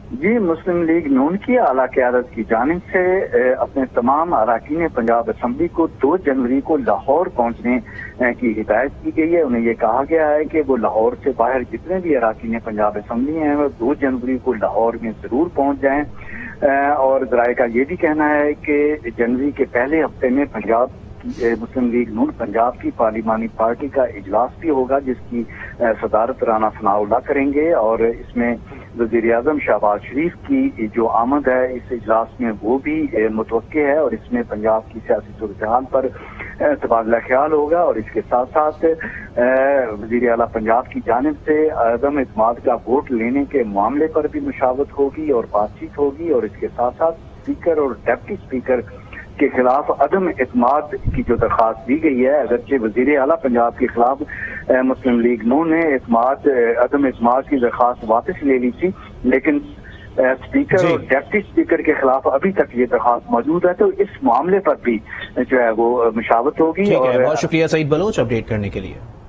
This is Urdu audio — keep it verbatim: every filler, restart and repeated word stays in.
جی، مسلم لیگ نون کی اعلیٰ قیادت کی جانب سے اپنے تمام اراکین پنجاب اسمبلی کو دو جنوری کو لاہور پہنچنے کی ہدایت کی گئی ہے۔ انہیں یہ کہا گیا ہے کہ وہ لاہور سے باہر جتنے بھی اراکین پنجاب اسمبلی ہیں وہ دو جنوری کو لاہور میں ضرور پہنچ جائیں، اور ذرائع کا یہ بھی کہنا ہے کہ جنوری کے پہلے ہفتے میں پنجاب مسلم لیگ نون پنجاب کی پارلیمانی پارٹی کا اجلاس بھی ہوگا، جس کی صدارت رانا ثناء اللہ کریں گے، اور اس میں وزیر اعظم شہباز شریف کی جو آمد ہے اس اجلاس میں وہ بھی متوقع ہے، اور اس میں پنجاب کی سیاسی صورتحال پر تبادلہ خیال ہوگا، اور اس کے ساتھ ساتھ وزیر اعلیٰ پنجاب کی جانب سے عدم اعتماد کا ووٹ لینے کے معاملے پر بھی مشاورت ہوگی اور بات چیت ہوگی، اور اس کے ساتھ ساتھ اسپیکر اور ڈپٹی اسپیکر کے خلاف عدم اعتماد کی جو درخواست دی گئی ہے، اگرچہ وزیر اعلیٰ پنجاب کے خلاف مسلم لیگ نون نے اعتماد عدم اعتماد کی درخواست واپس لے لی تھی، لیکن اسپیکر اور ڈپٹی اسپیکر کے خلاف ابھی تک یہ درخواست موجود ہے، تو اس معاملے پر بھی جو ہے وہ مشاورت ہوگی۔ اور بہت شکریہ سعید بلوچ اپڈیٹ کرنے کے لیے۔